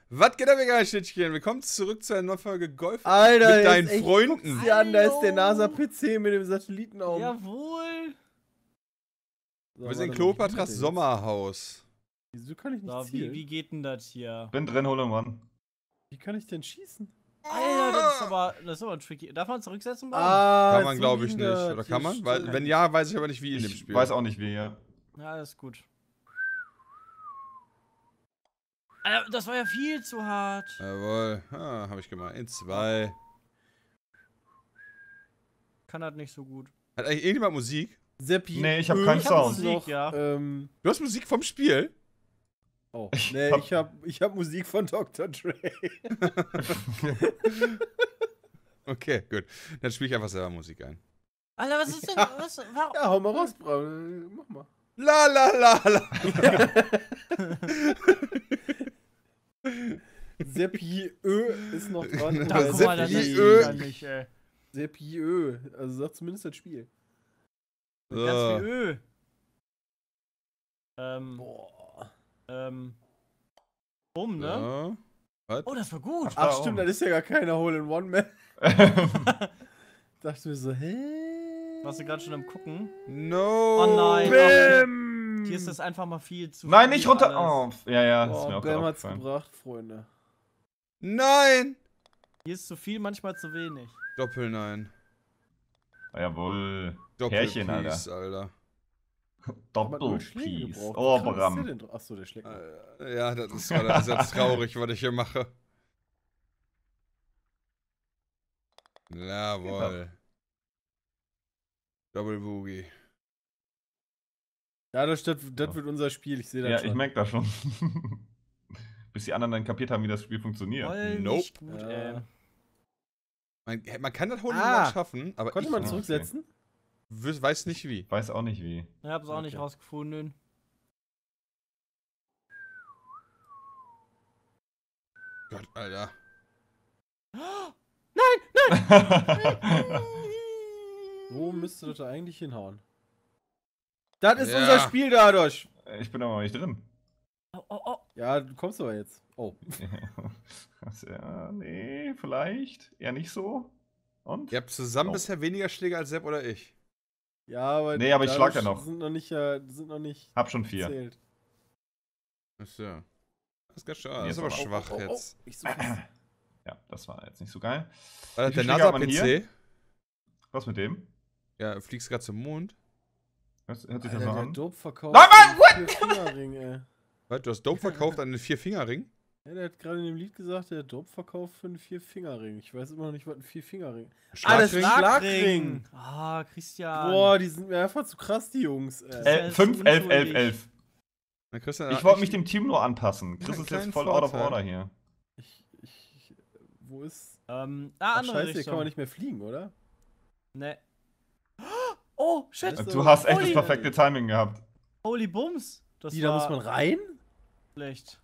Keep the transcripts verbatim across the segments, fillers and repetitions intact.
Was geht ab, egal, Schnittchen? Willkommen zurück zu einer neuen Folge Golf Alter, mit deinen echt, Freunden. Guck's dir an, da ist der NASA-P C mit dem Satellitenaugen. Jawohl. So, Wir sind in warte mal, Kleopatras wie geht der jetzt? Sommerhaus. Wieso kann ich nicht So, zielen? wie, wie geht denn das hier? Bin drin, hol ihn. Wie kann ich denn schießen? Alter, das ist aber, das ist aber tricky. Darf man zurücksetzen? Baum? Ah, Kann man, so glaube ich, ging nicht. das. Oder kann Ja, man? Weil, stimmt. wenn ja, weiß ich aber nicht, wie in dem Ich Spiel. weiß auch nicht wie, ja. Ja, alles gut. Alter, das war ja viel zu hart. Jawohl. Ah, hab ich gemacht. In zwei. Kann das nicht so gut. Hat eigentlich irgendjemand Musik? Seppi. Nee, ich hab Ö keinen ist Sound. noch, Musik, ja. Ähm, Du hast Musik vom Spiel? oh, Ich nee, hab- ich hab, ich hab Musik von Doktor Dre. Okay, gut. Dann spiele ich einfach selber Musik ein. Alter, was ist denn? Was, warum? Ja, hau mal raus, Braun. Mach mal. La la la la. Seppi Ö ist noch dran. Da, guck mal, das Seppi ist Ö. ja nicht, ey. Seppi Ö. Also sagt zumindest das Spiel. Ganz So. viel Ö. Ähm, Boah. ähm. Bumm, ne? So. Was? Oh, das war gut. Ach Warum? stimmt, das ist ja gar keine Hole-in-One mehr. Dachte mir so, hä? Warst du gerade schon am Gucken? No. Oh nein. Bäm! Hier ist das einfach mal viel zu Nein, viel nicht runter. alles. Oh, ja, ja, ist mir Boah, auch Bam gerade hat's aufgefallen. gebracht, Freunde. Nein. Hier ist zu viel, manchmal zu wenig. Doppel-Nein. Jawohl. Doppel-Piece, Pärchen, Alter. Alter. Hat man null Schläge Doppelpiece. gebraucht. Oh, Wie krank ist Bram. der denn dra- Achso, der schlägt noch. Äh, Ja, das ist gerade sehr traurig, was ich hier mache. Jawohl. Double Boogie. Ja, das, das, das wird unser Spiel, ich sehe das Ja, schon. ich merke das schon. Bis die anderen dann kapiert haben, wie das Spiel funktioniert. Voll Nope. nicht gut, Ja. ey. Man, man kann das Hole in Ah. One schaffen, aber Konnte ich man Ah, zurücksetzen? wü- weiß nicht wie. Ich weiß auch nicht wie. Ich hab's auch nicht Okay. rausgefunden. Gott, Alter. Wo müsste das da eigentlich hinhauen? Das ist Ja. unser Spiel dadurch. Ich bin aber noch nicht drin. Oh, oh, oh. Ja, du kommst aber jetzt. Oh. Ja, nee, vielleicht. Eher nicht so. Und? Ihr habt zusammen Oh. bisher weniger Schläge als Sepp oder ich. Ja, aber. Nee, aber ich schlag ja dadurch noch. Sind noch nicht, äh, sind noch nicht Hab schon vier. gezählt. Achso. Das ist ganz schön. Nee, Das ist ist aber aber- schwach Oh, oh, oh. jetzt. Ich suche es. Ja, das war jetzt nicht so geil. War das Wie der viele Schläge hat man NASA-P C? Was mit dem? Ja, fliegst gerade zum Mond. Hört, hört sich das Alter, noch der an? Dope verkauft. Nein, Mann, einen Vier-Fingerring, ey. Was, du hast Dope verkauft an den Vier-Finger-Ring? Ja, der hat gerade in dem Lied gesagt, der Dope verkauft für einen Vier-Fingerring. Ich weiß immer noch nicht, was ein Vier-Fingerring ist. Ah, das ist ein Schlagring. Ah, Christian. Boah, die sind mir einfach zu krass, die Jungs. Ey. Ja, El ist fünf, elf, elf, unschuldig. elf. Na, Christian, Ich wollte echt- mich dem Team nur anpassen. Chris einen ist jetzt kleinen voll out of Vorteil. order hier. Ich, ich, ich, wo ist. Ähm, Ach, ah, andere scheiße, hier Richtung. kann man nicht mehr fliegen, oder? Ne. Oh, shit. Das ist Du so- hast echt das Holy- perfekte Timing gehabt. Holy Bums. Das Die, da war muss man rein? schlecht.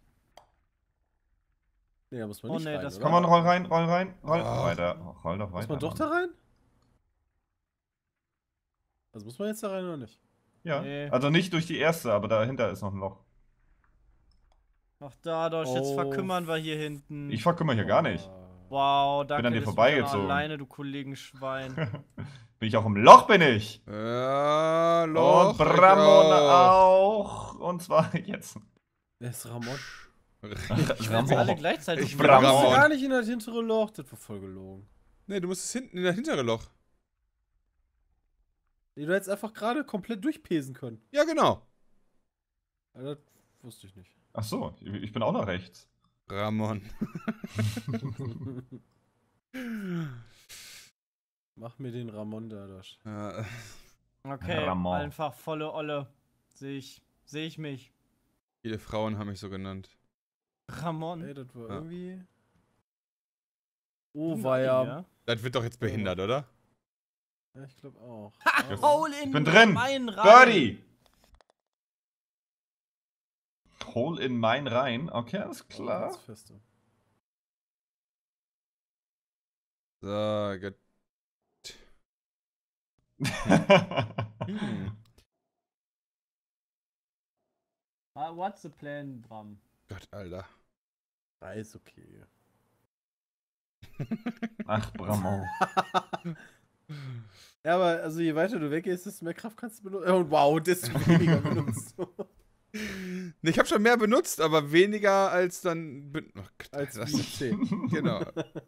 Nee, da muss man Oh, nicht nee, rein, das oder? Komm mal, roll rein, roll rein, roll Oh. weiter. Roll doch weiter. Muss man doch Mann. da rein? Also muss man jetzt da rein oder nicht? Ja. Nee. Also nicht durch die erste, aber dahinter ist noch ein Loch. Ach, dadurch, jetzt Oh. verkümmern wir hier hinten. Ich verkümmere hier gar nicht. Ah. Wow, danke. an dir dass du vorbeigezogen. Alleine, du Kollegenschwein. Bin ich auch im Loch, bin ich. Ja, Loch. Und Bramon auch. Und zwar jetzt. Wer ist Ramon? Ich will jetzt alle gleichzeitig Ich Ich bin musste Ramon. gar nicht in das hintere Loch. Das war voll gelogen. Nee, du musst hinten in das hintere Loch. Nee, du hättest einfach gerade komplett durchpesen können. Ja, genau. Ja, das wusste ich nicht. Ach so, ich bin auch nach rechts. Ramon. Mach mir den Ramon dadurch. Ja, Okay, Ramon. einfach volle Olle. Sehe ich. Sehe ich mich. viele Frauen haben mich so genannt. Ramon. Ey, das war Ja. irgendwie. Oh, war ja. Das wird doch jetzt behindert, oder? Ja, ich glaube auch. Ha, Aber- hole in Ich bin drin. meinen rein. Birdie! Hole in mein rein. Okay, alles Oh, klar. ganz feste. So, gut. Hm. Uh, What's the plan, Bram? Gott, Alter. Ah, ist okay. Ach, Brammo. Ja, aber also je weiter du weggehst, desto mehr Kraft kannst du benutzen. Und wow, desto weniger benutzt du. Nee, ich habe schon mehr benutzt, aber weniger als dann. Oh Gott, Als das- wie zehn. Genau.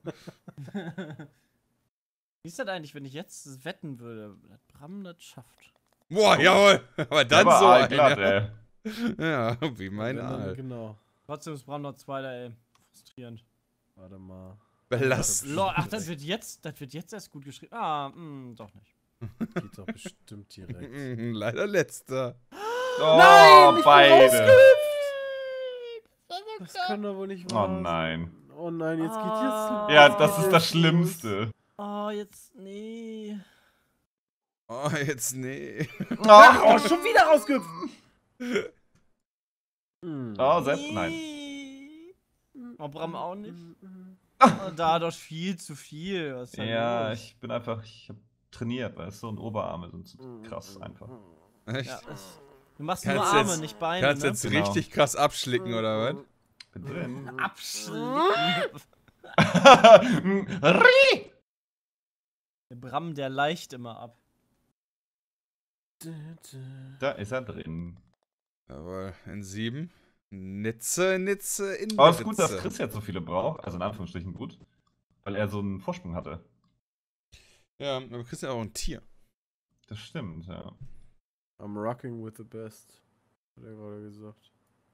Wie ist das eigentlich, wenn ich jetzt wetten würde, dass Bram das schafft? Boah, jawohl. Aber dann Aber so. Aal Ein, glatt, ja. ey. ja, wie mein Wenn dann- Aal. Genau. Trotzdem ist Bram noch Zweiter, ey. Frustrierend. Warte mal. Belastend. Lol, ach, das wird jetzt, das wird jetzt erst gut geschrieben. Ah, mh, doch nicht. Geht doch bestimmt direkt. Mhm, Leider letzter. Oh, Nein, ich bin beide. Das kann doch wohl nicht Oh wahr sein. nein. Oh nein, jetzt geht Ah. jetzt. Ja, jetzt das geht ist jetzt das los. Schlimmste. Oh, jetzt, nee. Oh, jetzt nee. Ach, Oh, schon wieder rausgehüpft. Hm. Oh, Sepp, nein. Nee. Oh, Bram auch nicht. Hm. Oh, da doch viel zu viel. Was ist denn Ja, los? ich bin einfach, ich hab trainiert, weißt du, und Oberarme sind so Hm. krass einfach. Echt? Ja, es- du machst Kannst nur Arme, jetzt- nicht Beine, Kannst ne? jetzt Genau. richtig krass abschlicken, oder was? Bin drin. Abschlicken. Ri! Der Bram, der leicht immer ab. Da ist er drin. Jawohl, in sieben. Nitze, Nitze, in Aber es ist gut, dass Ritze. Chris jetzt so viele braucht, also in Anführungsstrichen gut, weil er so einen Vorsprung hatte. Ja, aber Chris ist ja auch ein Tier. Das stimmt, ja. I'm rocking with the best. Hat er gerade gesagt.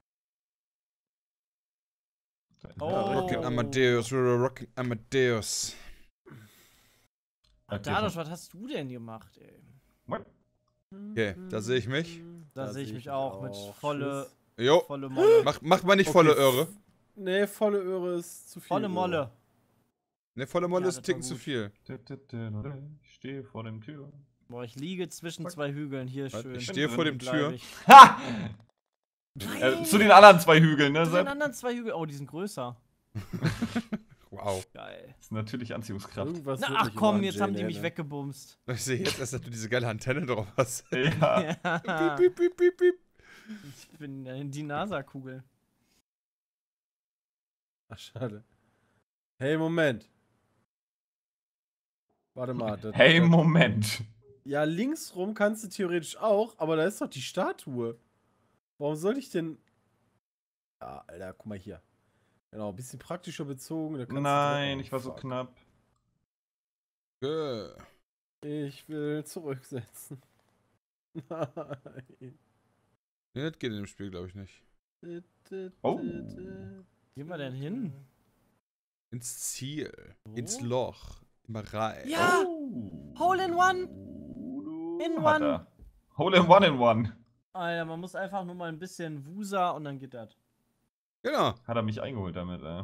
Oh. Rockin' Amadeus, we're rockin' Amadeus. Okay, Dadosch, was hast du denn gemacht, ey? Okay, da sehe ich mich. Da sehe ich mich auch mit volle, Jo, volle Molle. mach, mach mal nicht Okay, volle f- Öre. Nee, volle Öre ist zu viel. Volle Öre. Molle. Ne, volle Molle Ja, ist ein das Ticken war zu gut. viel. Ich stehe vor dem Tür. Boah, ich liege zwischen zwei Hügeln, hier Was? schön. Ich stehe vor dem Bleib Tür. ich. Ha! Nein! Äh, zu den anderen zwei Hügeln, ne, Zu den Sepp? anderen zwei Hügeln. Oh, die sind größer. Wow. Geil. Das ist natürlich Anziehungskraft. Irgendwas Na, wird ach mich komm, immer jetzt an haben die Jane mich erinnern. weggebumst. Ich sehe jetzt erst, dass du diese geile Antenne drauf hast. Ja. Ja. Piep, piep, piep, piep. Ich bin äh, die NASA-Kugel. Ach, schade. Hey, Moment. Warte mal. Das, Hey, das, Moment. ja, linksrum kannst du theoretisch auch, aber da ist doch die Statue. Warum soll ich denn. Ja, Alter, guck mal hier. Genau, ein bisschen praktischer bezogen. da kannst du Nein, direkt- ich war so Fuck. knapp. Äh, Ich will zurücksetzen. Nein. Nee, das geht in dem Spiel, glaube ich, nicht. Oh. Wie gehen wir denn hin? Ins Ziel. So? Ins Loch. Immer rein. Ja! Oh. Hole in one. Oh, In hat one. er. Hole in one in one. Alter, man muss einfach nur mal ein bisschen Wusa und dann geht das. Genau. Hat er mich eingeholt damit, ey.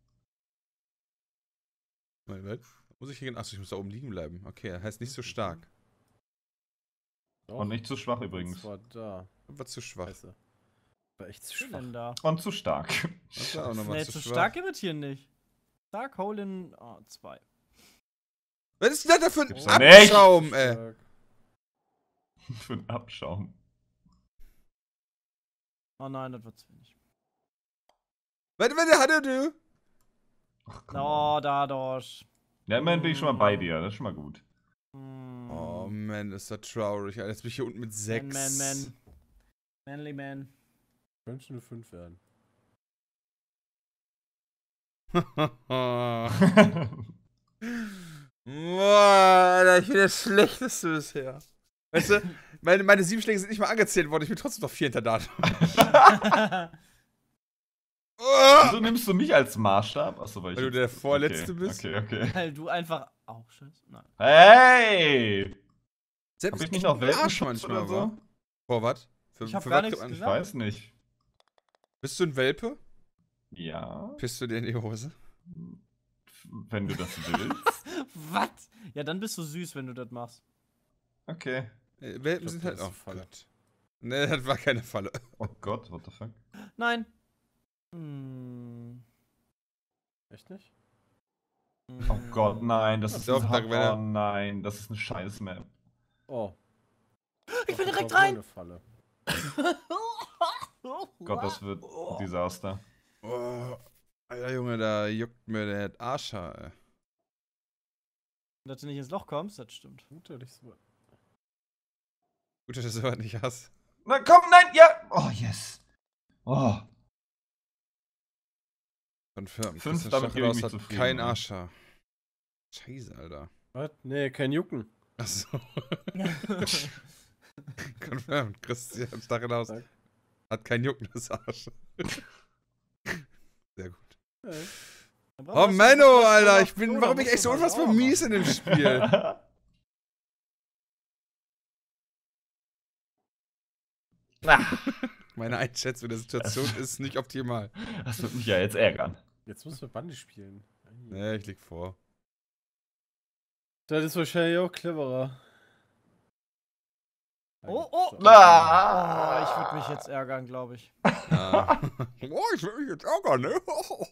Moment, was? Muss ich hier gehen? Achso, ich muss da oben liegen bleiben. Okay, das heißt nicht so stark. Doch, Und nicht zu schwach übrigens. das war da. War zu schwach. Scheiße. War echt zu Was ist schwach. denn da? Und zu stark. Das war auch nochmal Nee, zu zu schwach. stark gibt es hier nicht. Stark Hole in oh, zwei. Was ist denn das da für ein Gibt's doch nicht. Abschaum, ey? Stark. Für einen Abschaum. Oh nein, das wird zu wenig. Was, was hatte du? Ach, komm. Oh, Dadosch. Ja, immerhin bin ich schon mal bei dir. Das ist schon mal gut. Hm. Oh man, ist das traurig. Alter. Jetzt bin ich hier unten mit sechs. Man, man, man. Manly man. Könnte eine fünf werden. Boah, Alter, ich bin der Schlechteste bisher. Weißt du, meine, meine sieben Schläge sind nicht mal angezählt worden. Ich bin trotzdem noch vier hinter Datum. Wieso nimmst du mich als Maßstab? Achso, weil ich. Weil du der Vorletzte okay, bist. Okay, okay. Weil du einfach auch scheiße. Nein. Hey! Selbst Hab ich nicht noch Arsch Welpenschutz manchmal, oder so? wa? Boah, was? Für, Ich hab für gar was nichts kriegt man- Ich gesagt. weiß nicht. Bist du ein Welpe? Ja. Pisst du dir in die Hose? Wenn du das willst. Was? Ja, dann bist du süß, wenn du das machst. Okay. Äh, Welpen glaub, sind das halt ist auch eine Falle. Falle. Ne, das war keine Falle. Oh Gott, what the fuck? Nein. Hm. Echt nicht? Oh Gott, nein, das ist Doch, ein da- Hub- wenn er- Oh nein, das ist eine scheiß Map. Oh. Ich Doch, bin das direkt war wohl rein. eine Falle. Gott, das wird ein Desaster. Oh. Alter Junge, da juckt mir der Arsch, ey. Dass du nicht ins Loch kommst, das stimmt. Gut, dass ich so. Gut, dass du das sowas nicht hast. Na komm, nein, ja. Oh, yes. Oh. Confirmed. Fünf, Christian damit gebe ich Stachelaus mich hat zufrieden, kein ja. Arscher. Scheiße, Alter. Was? Nee, kein Jucken. Achso. Confirmed. Christian Stachelaus Sag. hat kein juckendes Arsch. Sehr gut. Ja. Oh Menno, Alter, ich bin, warum bin ich echt so unfassbar mies in dem Spiel? Meine Einschätzung der Situation ist nicht optimal. Das wird mich ja jetzt ärgern. Jetzt müssen wir Bande spielen. Nee, ich leg vor. Das ist wahrscheinlich auch cleverer. Oh, oh. So. Ah. Oh, ich würde mich jetzt ärgern, glaube ich. Ja. Oh, ich will mich jetzt ärgern, ne?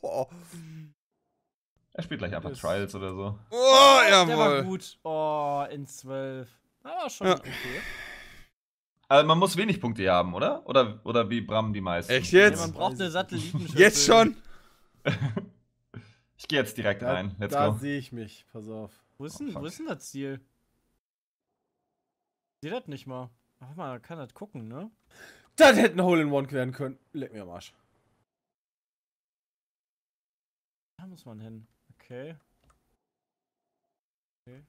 Er spielt gleich einfach Das- Trials oder so. Oh, Der war jawohl. gut. Oh, in zwölf. Aber schon Ja. okay. Also man muss wenig Punkte hier haben, oder? Oder, oder wie Bram die meisten? Echt Nee, jetzt? man braucht eine Satellitenschüssel. Jetzt schon? Ich gehe jetzt direkt Da, rein. Let's da go. sehe ich mich. Pass auf. Wo ist denn, Oh, fuck. wo ist denn das Ziel? Ich sehe das nicht mal. Ach mal, man kann das gucken, ne? Das hätte ein Hole in One werden können. Leck mir am Arsch. Da muss man hin. Okay. Okay.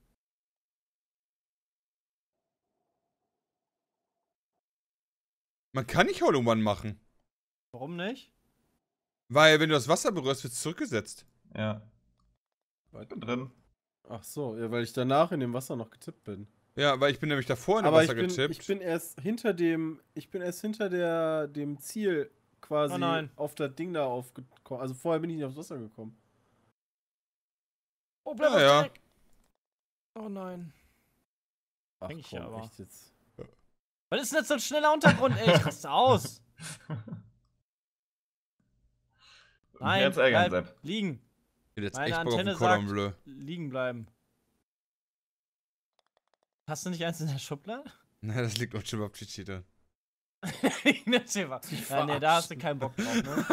Man kann nicht Hole in One machen. Warum nicht? Weil, wenn du das Wasser berührst, wird es zurückgesetzt. Ja. Ich bin drin. Ach so, ja, weil ich danach in dem Wasser noch getippt bin. Ja, weil ich bin nämlich davor in das Aber ich Wasser bin, getippt. ich bin erst hinter dem, ich bin erst hinter der, dem Ziel quasi Oh nein. auf das Ding da aufgekommen. Also vorher bin ich nicht aufs Wasser gekommen. Oh, bleib Ja, auf ja. Deck. Oh nein. Ach Eigentlich ja, aber. echt jetzt. Was ist denn jetzt so ein schneller Untergrund, ey? Ich raste aus. Nein, Jetzt ärgern, bleib Sepp. liegen. Ich bin jetzt Meine echt Bock auf Antenne ein Cordon sagt- Bleu. Liegen bleiben. Hast du nicht eins in der Schublade? Na, das liegt auf Chibab-Chichi drin. Ja, nee, da hast du keinen Bock drauf, ne?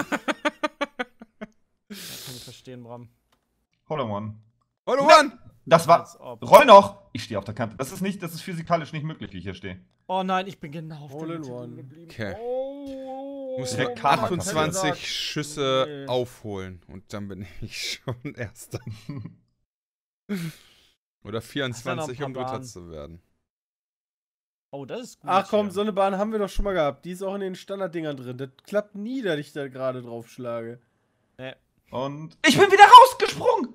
Das kann ich verstehen, Bram. Hole in One. Hole in One! Das war. Als ob. Roll noch! Ich stehe auf der Kante. Das ist nicht, das ist physikalisch nicht möglich, wie ich hier stehe. Oh nein, ich bin genau auf Hole der in Mitte one. geblieben. Okay. Oh, Ich muss Direkt noch Karma achtundzwanzig gesagt. Schüsse Nee. aufholen. Und dann bin ich schon Erster. Oder vierundzwanzig, paar um Dritter Bahnen. zu werden. Oh, das ist gut. Ach komm, hier. so eine Bahn haben wir doch schon mal gehabt. Die ist auch in den Standarddingern drin. Das klappt nie, dass ich da gerade drauf schlage. Nee. Und. Ich bin wieder rausgesprungen!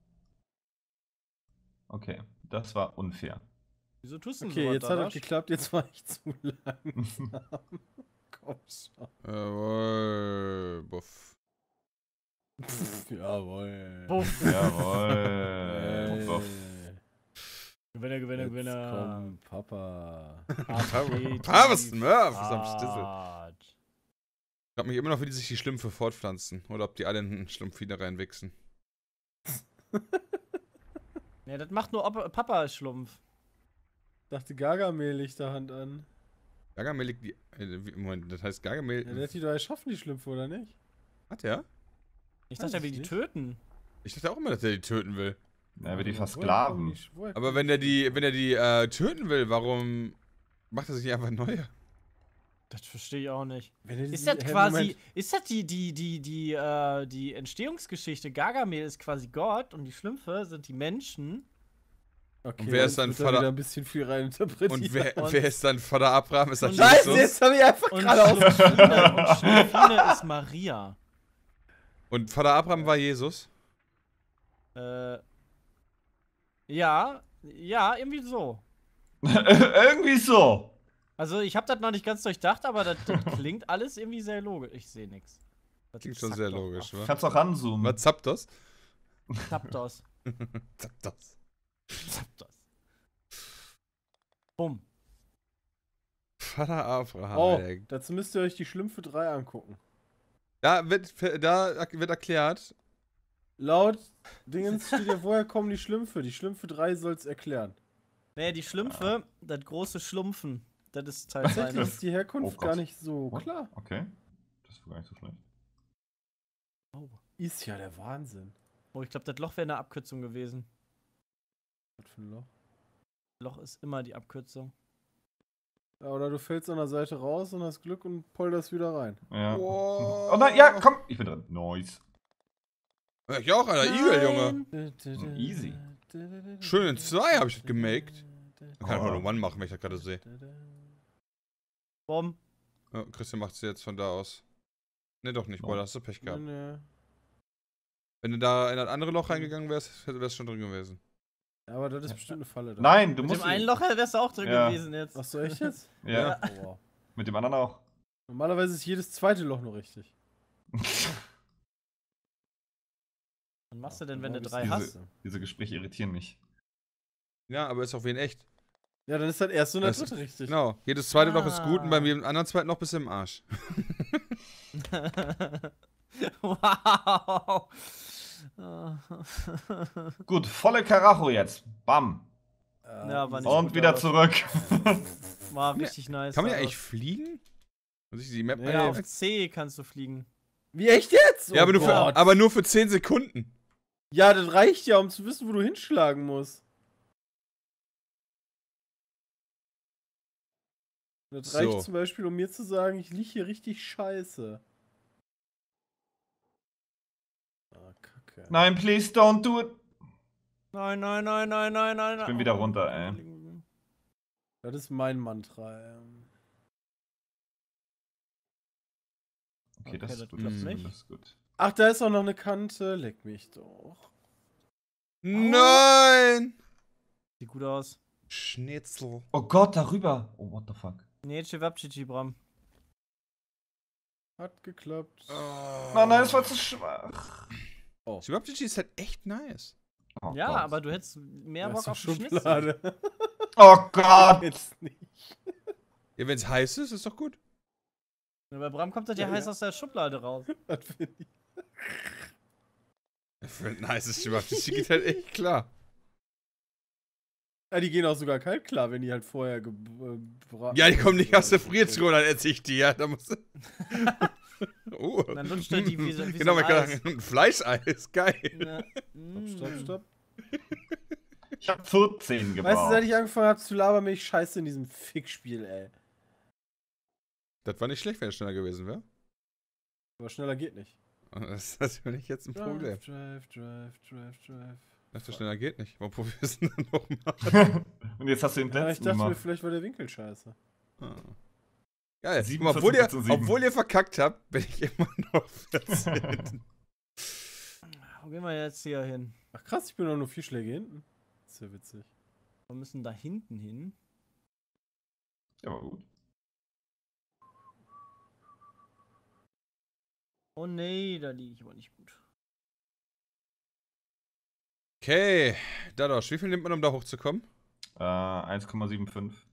Okay, das war unfair. Wieso tust du denn Okay, sowas, jetzt hat das Dadasch? geklappt, jetzt war ich zu langsam. Komm schon. Jawohl. Buff. Pff, jawohl. Buff. Jawohl. Ey, Buff. Gewinner, Gewinner, jetzt Gewinner. komm, Papa. Papa Smurf ist am Stissel. Hart. Ich frag mich immer noch, wie die sich die Schlümpfe fortpflanzen. Oder ob die alle in einen Schlumpf wieder reinwichsen. Ja, das macht nur Opa, Papa Schlumpf. Dachte Gargamel liegt da Hand an. Gargamel liegt die. Äh, wie- Moment, das heißt Gargamel. Ja, der hat die doch erschaffen, die Schlümpfe, oder nicht? Hat er? Ich Weiß dachte, er will ich die nicht. töten. Ich dachte auch immer, dass er die töten will. Er will die Aber woher versklaven. kommen die- woher Aber kommen wenn er die, wenn er die äh, töten will, warum macht er sich nicht einfach neue? Das verstehe ich auch nicht. Wenn er die- Ist das Hä, quasi, Moment. ist das die, die, die, die, äh, die Entstehungsgeschichte? Gargamel ist quasi Gott und die Schlümpfe sind die Menschen. Okay, Und wer ist jetzt dann wird da Vater- wieder ein bisschen viel reininterpretiert. Und wer, Und- wer ist dann Vater Abraham? Ist das Und- Scheiße, Jesus? jetzt habe ich einfach Und gerade auf. Schlümpfine, und Schlümpfine ist Maria. Und Vater Abraham war Jesus? Äh, ja, ja, irgendwie so. Irgendwie so. Also ich habe das noch nicht ganz durchdacht, aber das, das klingt alles irgendwie sehr logisch. Ich sehe nichts. Klingt schon sehr logisch, wa? Kannst auch ranzoomen. Was Zapdos? Zapdos. Zapdos. Zapdos. Bumm. Vater Abraham. Oh, ey. dazu müsst ihr euch die Schlümpfe drei angucken. Da wird, da wird erklärt, Laut Dingens steht ja, woher kommen die Schlümpfe? Die Schlümpfe drei soll's erklären. Nee, die Schlümpfe, das große Schlumpfen, das ist Teil Tatsächlich eins. ist die Herkunft Oh Gott. gar nicht so What? klar. Okay. Das war gar nicht so schlecht. Oh, Ist ja der Wahnsinn. oh ich glaube, das Loch wäre eine Abkürzung gewesen. Was für ein Loch? Loch ist immer die Abkürzung. Ja, oder du fällst an der Seite raus und hast Glück und polderst wieder rein. Ja. Wow. Oh nein, ja, komm. Ich bin drin. Nice. Ja, ich auch, Alter. Igel, Junge. Easy. Schön in zwei habe ich das gemaked. Man kann Oh. einfach nur One machen, wenn ich das gerade sehe. Bom. Ja, Christian macht es jetzt von da aus. Ne, doch nicht. Boah, da hast du Pech gehabt. Nee. Wenn du da in das andere Loch reingegangen wärst, wäre es schon drin gewesen. Ja, aber das ist bestimmt eine Falle da. Nein, du Mit musst. dem einen Loch wärst du auch drin Ja. gewesen jetzt. Achso, echt jetzt? Ja, Oh, wow. mit dem anderen auch. Normalerweise ist jedes zweite Loch nur richtig. Was machst du denn, wenn du Morgen drei ist hast? diese- Diese Gespräche irritieren mich. Ja, aber ist auch wie in echt. Ja, dann ist das erste und das Das- dritte richtig. Genau. Jedes zweite Loch ist gut und Ah. beim jedem anderen zweiten Loch bist du im Arsch. Wow. Gut, volle Karacho jetzt. Bam. Äh, Ja, war nicht Und gut, wieder aber- zurück. War richtig nice. Kann man ja aber- eigentlich fliegen? Muss ich die Map Nee, Ja, mal- auf C kannst du fliegen. Wie, echt jetzt? Ja, Oh aber nur, für, Gott. aber nur für zehn Sekunden. Ja, das reicht ja, um zu wissen, wo du hinschlagen musst. Das So. reicht zum Beispiel, um mir zu sagen, ich lieg hier richtig scheiße. Ah, Kacke. Nein, please don't do it. Nein, nein, nein, nein, nein, nein. Ich bin wieder runter, ey. Das ist mein Mantra. Ähm. Okay, Okay, das das ist gut. klappt Das ist nicht. gut, das ist gut. Ach, da ist auch noch eine Kante. Leck mich doch. Nein! Sieht gut aus. Schnitzel. Oh Gott, darüber. Oh, what the fuck. Nee, Chewabchichi, Bram. Hat geklappt. Oh. Nein, nein, das war zu schwach. Chewabchichi ist halt echt nice. Oh Ja, Gott. aber du hättest mehr Da Bock ist auf eine den Schnitzel. Schublade. Oh Gott. Jetzt nicht. Ja, wenn es heiß ist, ist doch gut. Ja, bei Bram kommt das ja Ja, heiß ja. aus der Schublade raus. Was finde ich? Für ein nices Chewabchichi geht halt echt klar. Ja, die gehen auch sogar kalt klar, wenn die halt vorher gebraten Ja, die kommen nicht aus der Friertruhe, dann esse ich die, ja. Da muss oh. Und dann lutscht er die wie so- wie so Genau, ein man kann Eis. sagen, ein Fleischeis, geil. Ja. Stopp, stopp, stopp. Ich hab vierzehn gebraucht. Weißt du, seit ich angefangen habe zu labern, bin ich scheiße in diesem Fickspiel, ey. Das war nicht schlecht, wenn es schneller gewesen wäre. Aber schneller geht nicht. Das ist natürlich jetzt ein Problem. Drive, drive, drive, drive. Das so schneller geht nicht. Warum probierst du es denn nochmal? Und jetzt hast du den Ja, ich letzten dachte mir, gemacht. vielleicht war der Winkel scheiße. Ah. Geil. sieben, Guck mal, obwohl, vierzehn, ihr, vierzehn, sieben. obwohl ihr verkackt habt, bin ich immer noch vierzehn. Wo gehen wir jetzt hier hin? Ach krass, ich bin doch nur vier Schläge hinten. Das ist ja witzig. Wir müssen da hinten hin. Ja, aber gut. Oh nee, da liege ich aber nicht gut. Okay, Dadosch, wie viel nimmt man, um da hochzukommen? Äh, eins Komma fünfundsiebzig.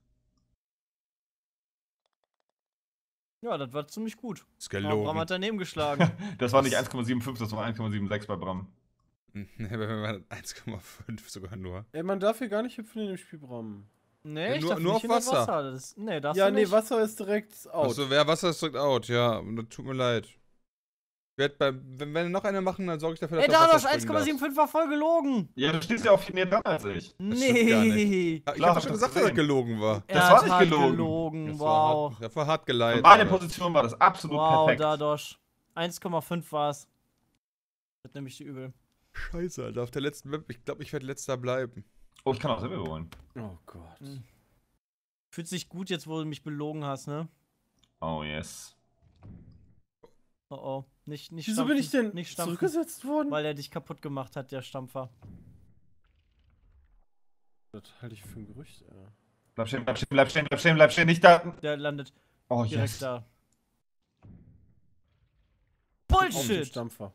Ja, das war ziemlich gut. Ist Aber gelogen. Bram hat daneben geschlagen. Das war nicht eins Komma fünfundsiebzig, das war eins Komma sechsundsiebzig bei Bram. Ne, wir waren eins Komma fünf sogar nur. Ey, man darf hier gar nicht hüpfen in dem Spiel, Bram. Nee, Ja, ich nur- darf nur nicht auf in das Wasser. Wasser. Das, nee, darfst Ja, du nee, nicht. Wasser ist direkt out. Achso, wer Wasser ist, drückt out, ja. Das tut mir leid. Ich werd bei, wenn, wenn wir noch eine machen, dann sorge ich dafür, dass Ey, du auf Dadosch, Wasser eins springen Komma darfst. fünfundsiebzig war voll gelogen. Ja, du stehst ja auch viel näher dran als ich. stimmt gar Nee. Ja, ich Klar, hab hab schon das gesagt, dass das gesehen. gelogen war. Er Das hat war nicht hart gelogen. gelogen. Das war Wow. hart, das war hart In geleitet. meiner aber- Position war das absolut Wow, perfekt. Dadosch. eins Komma fünf war's. Das nämlich die übel. Scheiße, Alter, auf der letzten Map, ich glaube, ich werde letzter bleiben. Oh, ich kann auch selber holen. Oh Gott. Hm. Fühlt sich gut jetzt, wo du mich belogen hast, ne? Oh, yes. Oh oh. Nicht, nicht Wieso bin ich denn nicht stampfen, zurückgesetzt worden? weil er dich kaputt gemacht hat, der Stampfer. Das halte ich für ein Gerücht, ey. Bleib stehen, bleib stehen, bleib stehen, bleib stehen, bleib stehen, nicht da. Der landet Oh, direkt yes. da. Auf dem Bullshit! Stampfer.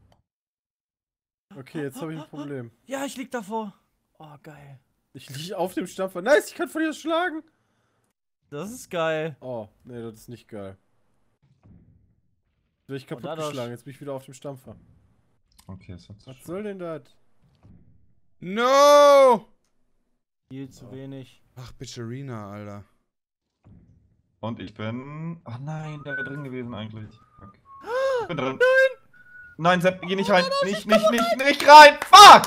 Okay, jetzt habe ich ein Problem. Ja, ich lieg davor. Oh, geil. Ich liege auf dem Stampfer. Nice, ich kann von dir schlagen. Das ist geil. Oh, nee, das ist nicht geil. Jetzt bin ich kaputt dadurch- geschlagen, jetzt bin ich wieder auf dem Stampfer. Okay, das hat Was soll denn das? No! Viel zu wenig. Ach, Bitcherina, Alter. Und ich bin. Ach nein, der wäre drin gewesen eigentlich. Fuck. Ich bin drin. Nein, Sepp, geh nicht rein. Nicht, nicht, nicht, nicht rein. Fuck!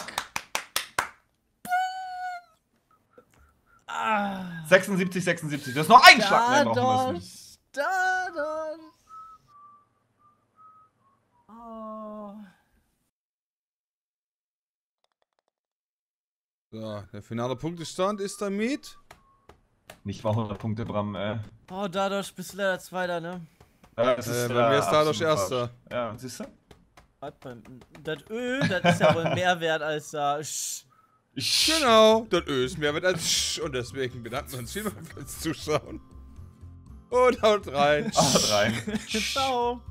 Ah. sechsundsiebzig, sechsundsiebzig. Du hast noch einen Schlag mehr brauchen Dadurch. müssen. Dadurch. Oh. So, der finale Punktestand ist damit. Nicht mal hundert Punkte, Bram. Äh, Oh, dadurch bist du leider Zweiter, ne? das Äh, bei mir ist dadurch absolut Erster. falsch. Ja, siehst du? Warte mal, das Ö, das ist ja wohl mehr wert als da. Sch. Genau, das Ö ist mehr wert als Sch und deswegen bedanken wir uns vielmals fürs Zuschauen. Und haut rein. Haut rein. Ciao.